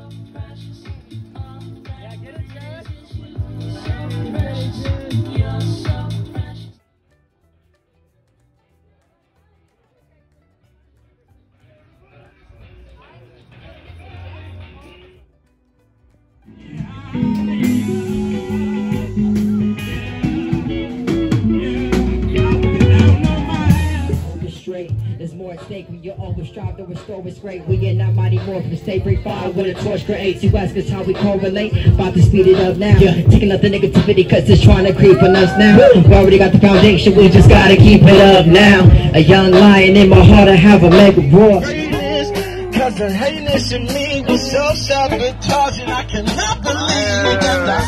There's more at stake when you always strive to restore what's great. We are not mighty morphers, stay break fire when a torch creates. You ask us how we correlate, about to speed it up now. Taking up the negativity cause it's trying to creep on us now. We already got the foundation, we just gotta keep it up now. A young lion in my heart, I have a mega roar. Cause the hatiness in me was so sabotaging, I cannot believe that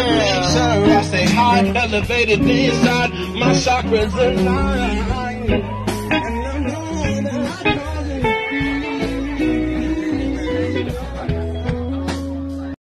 I stay high, elevated inside, my chakras align.